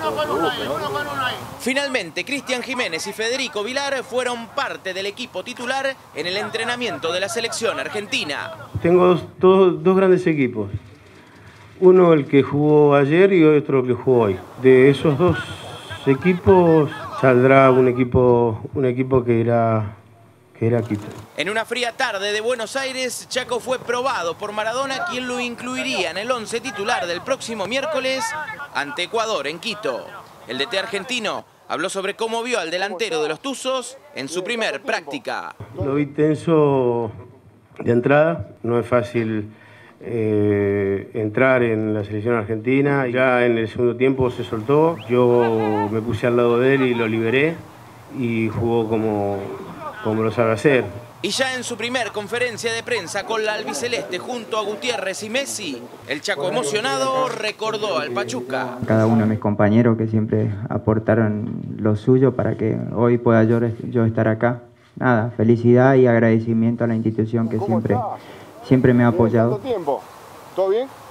Finalmente, Cristian Jiménez y Federico Vilar fueron parte del equipo titular en el entrenamiento de la selección argentina. Tengo dos grandes equipos. Uno el que jugó ayer y otro el que jugó hoy. De esos dos equipos saldrá un equipo que era Quito. En una fría tarde de Buenos Aires, Chaco fue probado por Maradona, quien lo incluiría en el 11 titular del próximo miércoles ante Ecuador en Quito. El DT argentino habló sobre cómo vio al delantero de los Tuzos en su primer práctica. Lo vi tenso de entrada, no es fácil entrar en la selección argentina. Ya en el segundo tiempo se soltó, yo me puse al lado de él y lo liberé y jugó como lo sabe hacer. Y ya en su primer conferencia de prensa con la albiceleste junto a Gutiérrez y Messi, el Chaco emocionado recordó al Pachuca. Cada uno de mis compañeros que siempre aportaron lo suyo para que hoy pueda yo estar acá. Nada, felicidad y agradecimiento a la institución que siempre me ha apoyado. ¿Cuánto tiempo? ¿Todo bien?